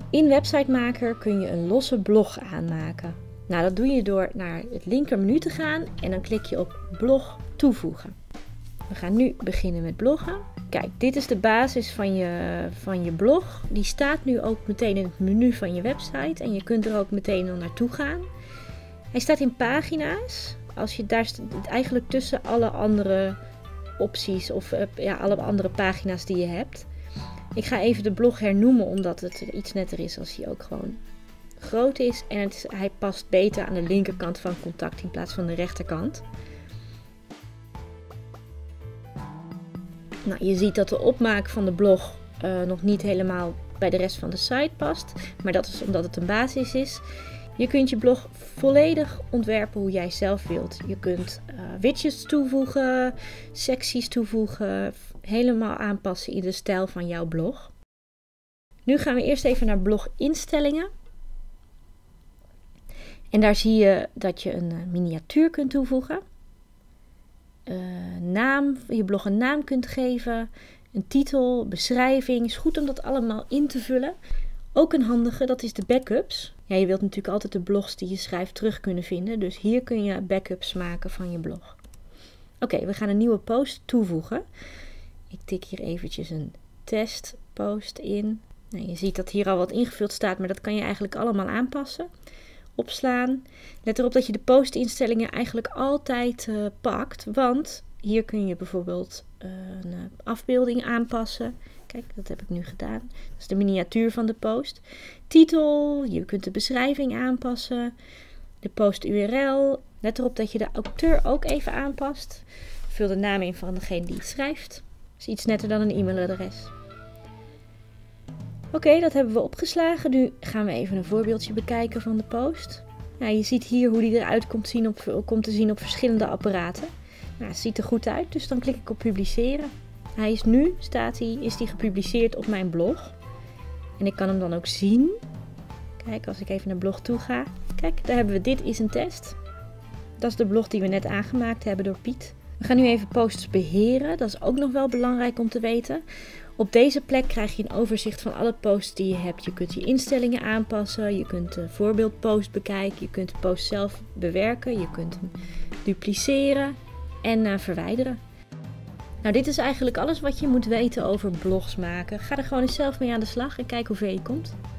In Websitemaker kun je een losse blog aanmaken. Nou, dat doe je door naar het linkermenu te gaan en dan klik je op blog toevoegen. We gaan nu beginnen met bloggen. Kijk, dit is de basis van je blog. Die staat nu ook meteen in het menu van je website en je kunt er ook meteen al naartoe gaan. Hij staat in pagina's. Als je daar eigenlijk tussen alle andere opties of alle andere pagina's die je hebt. Ik ga even de blog hernoemen omdat het iets netter is als hij ook gewoon groot is. En hij past beter aan de linkerkant van contact in plaats van de rechterkant. Nou, je ziet dat de opmaak van de blog nog niet helemaal bij de rest van de site past. Maar dat is omdat het een basis is. Je kunt je blog volledig ontwerpen hoe jij zelf wilt. Je kunt widgets toevoegen, secties toevoegen, helemaal aanpassen in de stijl van jouw blog. Nu gaan we eerst even naar bloginstellingen. En daar zie je dat je een miniatuur kunt toevoegen. Je blog een naam kunt geven, een titel, beschrijving. Is goed om dat allemaal in te vullen. Ook een handige, dat is de backups. Ja, je wilt natuurlijk altijd de blogs die je schrijft terug kunnen vinden. Dus hier kun je backups maken van je blog. Oké, we gaan een nieuwe post toevoegen. Ik tik hier eventjes een testpost in. Nou, je ziet dat hier al wat ingevuld staat, maar dat kan je eigenlijk allemaal aanpassen. Opslaan. Let erop dat je de postinstellingen eigenlijk altijd pakt. Want hier kun je bijvoorbeeld een afbeelding aanpassen. Kijk, dat heb ik nu gedaan. Dat is de miniatuur van de post. Titel, je kunt de beschrijving aanpassen. De post URL. Let erop dat je de auteur ook even aanpast. Vul de naam in van degene die het schrijft. Dat is iets netter dan een e-mailadres. Oké, dat hebben we opgeslagen. Nu gaan we even een voorbeeldje bekijken van de post. Nou, je ziet hier hoe die eruit komt te zien op verschillende apparaten. Nou, het ziet er goed uit, dus dan klik ik op publiceren. Hij is nu, is die gepubliceerd op mijn blog. En ik kan hem dan ook zien. Kijk, als ik even naar blog toe ga. Kijk, daar hebben we dit is een test. Dat is de blog die we net aangemaakt hebben door Piet. We gaan nu even posts beheren. Dat is ook nog wel belangrijk om te weten. Op deze plek krijg je een overzicht van alle posts die je hebt. Je kunt je instellingen aanpassen. Je kunt de voorbeeldpost bekijken. Je kunt de post zelf bewerken. Je kunt hem dupliceren en verwijderen. Nou, dit is eigenlijk alles wat je moet weten over blogs maken. Ga er gewoon eens zelf mee aan de slag en kijk hoe ver je komt.